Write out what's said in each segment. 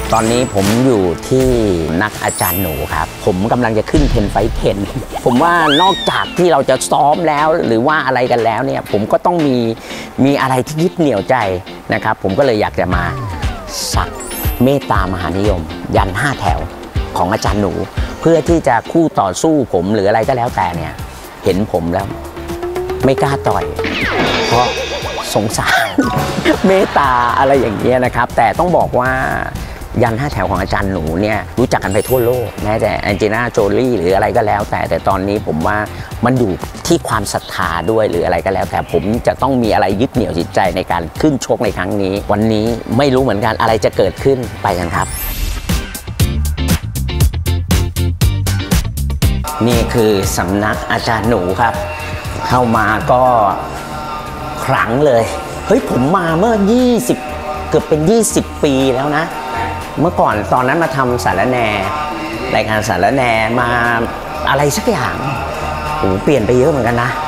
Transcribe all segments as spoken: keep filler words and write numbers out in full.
ตอนนี้ผมอยู่ที่นักอาจารย์หนูครับผมกำลังจะขึ้นเทนไฟเทนผมว่านอกจากที่เราจะซ้อมแล้วหรือว่าอะไรกันแล้วเนี่ยผมก็ต้องมีมีอะไรที่ยึดเหนี่ยวใจนะครับผมก็เลยอยากจะมาสักเมตตามหานิยมยันห้าแถวของอาจารย์หนูเพื่อที่จะคู่ต่อสู้ผมหรืออะไรก็แล้วแต่เนี่ยเห็นผมแล้วไม่กล้าต่อยเพราะสงสารเมตตาอะไรอย่างเงี้ยนะครับแต่ต้องบอกว่ายันห้าแถวของอาจารย์หนูเนี่ยรู้จักกันไปทั่วโลกแม้แต่แองเจลิน่าโจลี่หรืออะไรก็แล้วแต่แต่ตอนนี้ผมว่ามันอยู่ที่ความศรัทธาด้วยหรืออะไรก็แล้วแต่ผมจะต้องมีอะไรยึดเหนี่ยวจิตใจในการขึ้นชกในครั้งนี้วันนี้ไม่รู้เหมือนกันอะไรจะเกิดขึ้นไปกันครับนี่คือสำนักอาจารย์หนูครับเข้ามาก็ขลังเลยเฮ้ยผมมาเมื่อยี่สิบเกือบเป็นยี่สิบปีแล้วนะเมื่อก่อนตอนนั้นมาทำสารแหน่รายการสารแหน่มาอะไรสักอย่างโอ้เปลี่ยนไปเยอะเหมือนกันนะ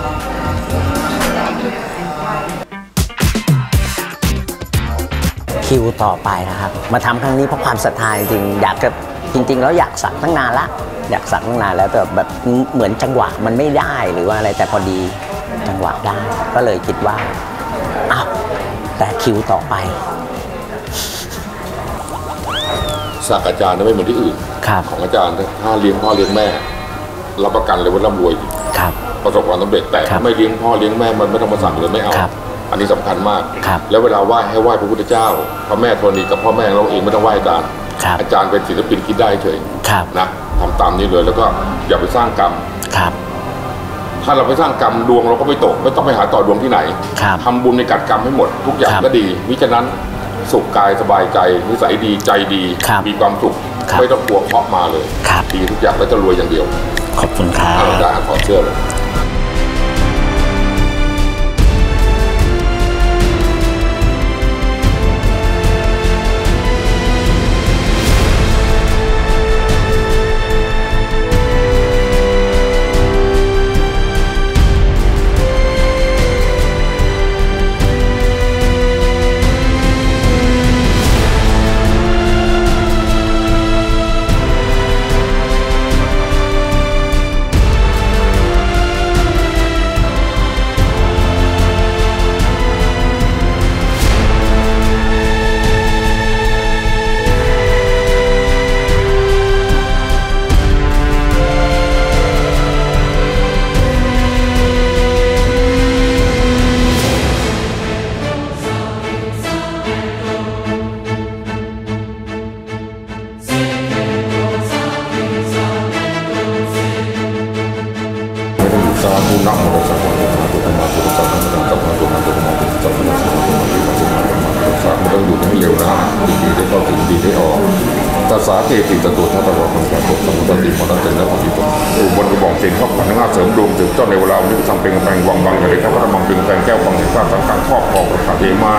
คิวต่อไปนะครับมาทำครั้งนี้เพราะความศรัทธาจริงๆอยากจะจริงๆแล้วอยากสักตั้งนานละอยากสักตั้งนานแล้วแต่แบบเหมือนจังหวะมันไม่ได้หรือว่าอะไรแต่พอดีจังหวะได้ก็เลยคิดว่าอ้าวแต่คิวต่อไปสักอาจารย์ไม่เหมือนที่อื่นของอาจารย์ถ้าเลี้ยงพ่อเลี้ยงแม่รับประกันเลยว่าร่ำรวยประสบความสำเร็จแต่ถ้าไม่เลี้ยงพ่อเลี้ยงแม่มันไม่ต้องมาสั่งเลยไม่เอาอันนี้สำคัญมากแล้วเวลาไหว้ให้ไหว้พระพุทธเจ้าพระแม่ธรณีกับพ่อแม่เราเองไม่ต้องไหว้อาจารย์อาจารย์เป็นศิลปินคิดได้เฉยนะทำตามนี้เลยแล้วก็อย่าไปสร้างกรรมถ้าเราไปสร้างกรรมดวงเราก็ไม่ตกไม่ต้องไปหาต่อดวงที่ไหนทำบุญในกัดกรรมให้หมดทุกอย่างก็ดีมิฉะนั้นสุขกายสบายใจนิสัยดีใจดีมีความสุขไม่ต้องกลัวเคราะห์มาเลยดีทุกอย่างแล้วจะรวยอย่างเดียวขอบคุณครับได้ขอเชื่อเลยนักมรสสารมาตุมาตุสารมาตุมาตุมาตุมาตุสารมาตุมาตุมาตุมาตุสารมันต้องอยู่ให้เร็วนะดีดีได้เข้าถึงดีได้ออกภาษาเกติตตัวทัตตวะของการตกสมุทรติมรดกและปฏิบัติอุบลกระบอกเสียงข้อขวัญงาเสริมดวงถึงเจ้าในเวลาวันนี้ทำเป็นกำแพงวังบังเลยครับพระมังเป็นกำแพงแก้วฟังเห็นภาพสังกัดครอบครองประกาศเทมา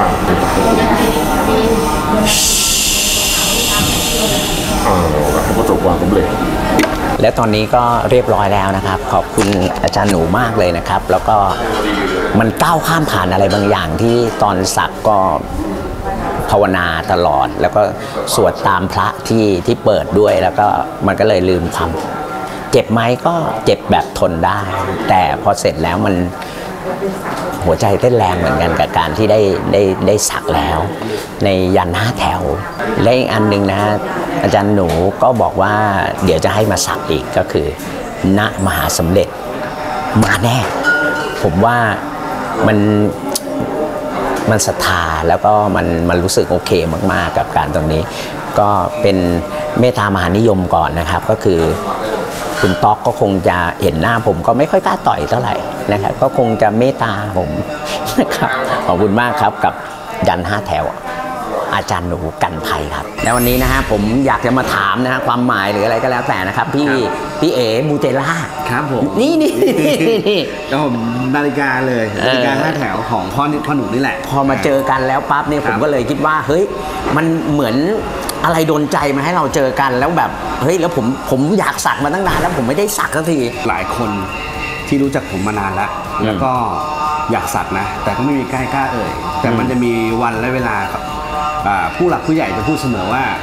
อ่าประสบความสำเร็จและตอนนี้ก็เรียบร้อยแล้วนะครับขอบคุณอาจารย์หนูมากเลยนะครับแล้วก็มันก้าวข้ามผ่านอะไรบางอย่างที่ตอนสักก็ภาวนาตลอดแล้วก็สวดตามพระที่ที่เปิดด้วยแล้วก็มันก็เลยลืมความเจ็บไหมก็เจ็บแบบทนได้แต่พอเสร็จแล้วมันหัวใจเต้นแรงเหมือนกันกับการที่ได้ได้ได้สักแล้วในยันห้าแถวและอีกอันหนึ่งนะอาจารย์หนูก็บอกว่าเดี๋ยวจะให้มาสักอีกก็คือณมหาสำเร็จมาแน่ผมว่ามันมันศรัทธาแล้วก็มันมันรู้สึกโอเคมากๆกับการตรงนี้ก็เป็นเมตตามหานิยมก่อนนะครับก็คือคุณต๊อกก็คงจะเห็นหน้าผมก็ไม่ค่อยกล้าต่อยเท่าไหร่นะครับก็คงจะเมตตาผมนะครับขอบคุณมากครับกับยันห้าแถวอาจารย์หนูกันภัยครับแล้ววันนี้นะฮะผมอยากจะมาถามนะฮะความหมายหรืออะไรก็แล้วแต่นะครับพี่พี่เอ๋มูเตล่าครับผมนี่นี่นี่แล้วผมนาฬิกาเลยนาฬิกาห้าแถวของพ่อพ่อหนูนี่แหละพอมาเจอกันแล้วปั๊บเนี่ยผมก็เลยคิดว่าเฮ้ยมันเหมือนอะไรโดนใจมาให้เราเจอกันแล้วแบบเฮ้ยแล้วผมผมอยากสักมาตั้งนานแล้วผมไม่ได้สักสักทีหลายคนที่รู้จักผมมานานแล้วแล้วก็อยากสักนะแต่ก็ไม่มีใครกล้าเอ่ยแต่มันจะมีวันและเวลาครับผู้หลักผู้ใหญ่จะพูดเสมอว่า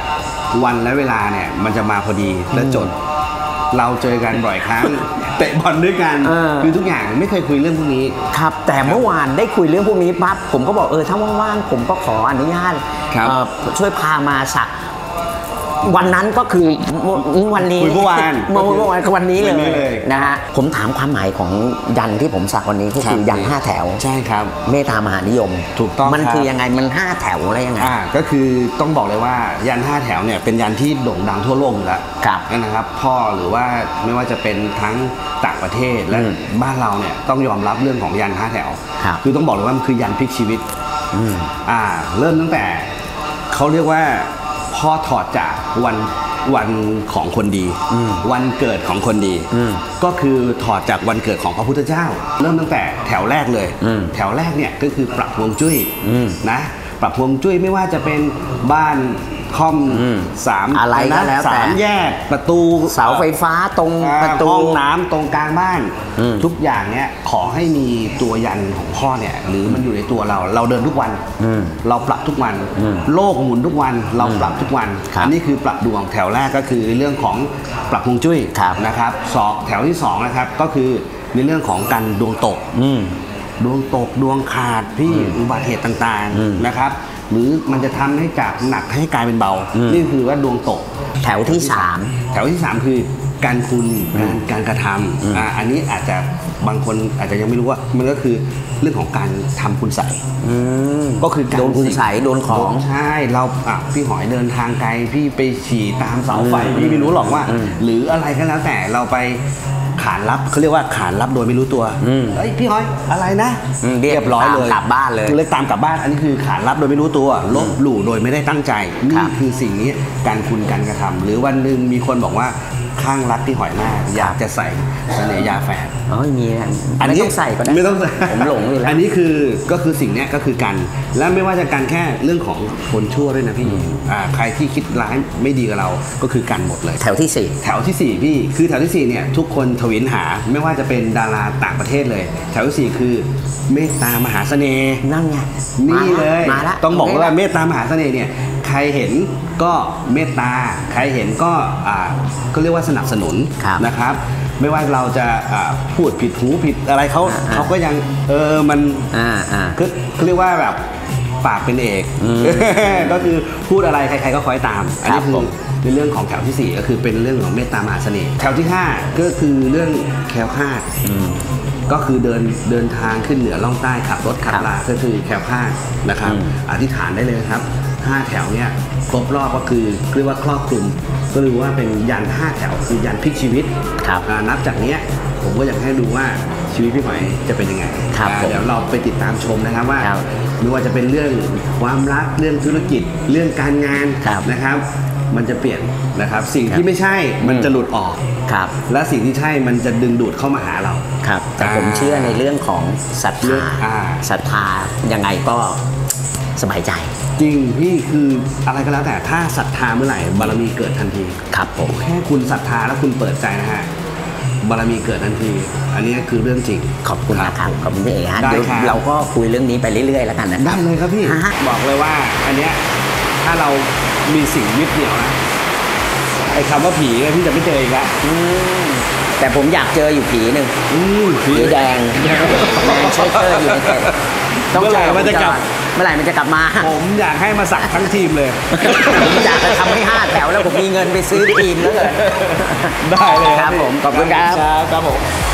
วันและเวลาเนี่ยมันจะมาพอดีและจดเราเจอกันบ่อยครั้ง เตะบอลด้วยกันคือทุกอย่างไม่เคยคุยเรื่องพวกนี้ครับแต่เมื่อวานได้คุยเรื่องพวกนี้ปั๊บผมก็บอกเออถ้าว่างๆผมก็ขออนุญาตช่วยพามาสักวันนั้นก็คือวันนี้เมื่อวานเมื่อวานวันนี้เลยนะฮะผมถามความหมายของยันที่ผมสักวันนี้ก็คือยันห้าแถวใช่ครับเมตตามหานิยมถูกต้องมันคือยังไงมันห้าแถวอะไรยังไงอ่าก็คือต้องบอกเลยว่ายันห้าแถวเนี่ยเป็นยันที่โด่งดังทั่วโลกอยู่แล้วนะครับพ่อหรือว่าไม่ว่าจะเป็นทั้งต่างประเทศและบ้านเราเนี่ยต้องยอมรับเรื่องของยันห้าแถวคือต้องบอกเลยว่ามันคือยันพลิกชีวิตอ่าเริ่มตั้งแต่เขาเรียกว่าพ่อถอดจากวันวันของคนดีวันเกิดของคนดีก็คือถอดจากวันเกิดของพระพุทธเจ้าเริ่มตั้งแต่แถวแรกเลยแถวแรกเนี่ยก็คือปรับฮวงจุ้ยนะปรับฮวงจุ้ยไม่ว่าจะเป็นบ้านคอมสามอะไรก็แล้วแต่สามแยกประตูเสาไฟฟ้าตรงประตูห้องน้ำตรงกลางบ้านทุกอย่างเนี่ยขอให้มีตัวยันของพ่อเนี่ยหรือมันอยู่ในตัวเราเราเดินทุกวันเราปรับทุกวันโลกหมุนทุกวันเราปรับทุกวันอันนี้คือปรับดวงแถวแรกก็คือเรื่องของปรับฮวงจุ้ยนะครับสองแถวที่สองนะครับก็คือในเรื่องของการดวงตกดวงตกดวงขาดพี่อุบัติเหตุต่างๆนะครับหรือมันจะทำให้จากหนักให้กลายเป็นเบานี่คือว่าดวงตกแถวที่สามแถวที่สามคือการคุณการการกระทำอ่าอันนี้อาจจะบางคนอาจจะยังไม่รู้ว่ามันก็คือเรื่องของการทำคุณใส่ก็คือโดนคุณใส่โดนของใช่เราอ่ะพี่หอยเดินทางไกลพี่ไปฉี่ตามเสาไฟพี่ไม่รู้หรอกว่าหรืออะไรก็แล้วแต่เราไปขานรับเขาเรียกว่าขานรับโดยไม่รู้ตัวเฮ้ยพี่หอยอะไรนะเรียบร้อยเลยกลับบ้านเลยเลยตามกลับบ้านอันนี้คือขานรับโดยไม่รู้ตัวลบหลู่โดยไม่ได้ตั้งใจนี่คือสิ่งนี้การคุณการกระทำหรือวันหนึ่งมีคนบอกว่าข้างรักพี่หอยมากอยากจะใส่เสน่ห์ยาแฝดอ๋อมีอันนี้ต้องใส่ก็ได้ไม่ต้องใส่ผมหลงอยู่แล้วอันนี้คือก็คือสิ่งนี้ก็คือกันและไม่ว่าจะกันแค่เรื่องของคนชั่วด้วยนะพี่อ่าใครที่คิดร้ายไม่ดีกับเราก็คือกันหมดเลยแถวที่สี่แถวที่สี่พี่คือแถวที่สี่เนี่ยทุกคนทวินหาไม่ว่าจะเป็นดาราต่างประเทศเลยแถวที่สี่คือเมตตามหาเสน่ห์นั่นไงนี่เลยต้องบอกว่าเมตตามหาเสน่ห์เนี่ยใครเห็นก็เมตตาใครเห็นก็อ่าก็เรียกว่าสนับสนุนนะครับไม่ว่าเราจะพูดผิดหูผิดอะไรเขาเขาก็ยังเออมันคือเขาเรียกว่าแบบปากเป็นเอกก็คือพูดอะไรใครๆก็คอยตามอันนี้คือในเรื่องของแถวที่สี่ก็คือเป็นเรื่องของเมตตามหาเสน่ห์แถวที่ห้าก็คือเรื่องแคล้วคลาดก็คือเดินเดินทางขึ้นเหนือล่องใต้ขับรถขับลาก็คือแคล้วคลาดนะครับอธิษฐานได้เลยครับห้าแถวเนี่ยครบรอบก็คือเรียกว่าครอบคลุมก็รู้ว่าเป็นยันห้าแถวคือยันพลิกชีวิตนับจากนี้ผมก็อยากให้ดูว่าชีวิตพี่หอยจะเป็นยังไงเดี๋ยวเราไปติดตามชมนะครับว่าไม่ว่าจะเป็นเรื่องความรักเรื่องธุรกิจเรื่องการงานนะครับมันจะเปลี่ยนนะครับสิ่งที่ไม่ใช่มันจะหลุดออกและสิ่งที่ใช่มันจะดึงดูดเข้ามาหาเราครับแต่ผมเชื่อในเรื่องของศรัทธาศรัทธายังไงก็สบายใจจริงพี่คืออะไรก็แล้วแต่ถ้าศรัทธาเมื่อไหร่บารมีเกิดทันทีครับผมแค่คุณศรัทธาแล้วคุณเปิดใจนะฮะบารมีเกิดทันทีอันนี้คือเรื่องจริงขอบคุณนะครับขอบคุณพี่เอ๋ฮะเดี๋ยวเราก็คุยเรื่องนี้ไปเรื่อยๆแล้วกันนะได้เลยครับพี่บอกเลยว่าอันเนี้ยถ้าเรามีสิ่งยึดเหนี่ยวนะไอ้คำว่าผีพี่จะไม่เจออีกแล้วแต่ผมอยากเจออยู่ผีหนึ่งผีแดงแดงเชคเกอร์อยู่ในเตะต้องเจอมันจะกลับเมื่อไหร่มันจะกลับมาผมอยากให้มาสักทั้งทีมเลยผมอยากจะทำให้ห้าแถวแล้วผมมีเงินไปซื้อทีมแล้วเลยได้เลยครับผมขอบคุณครับครับผม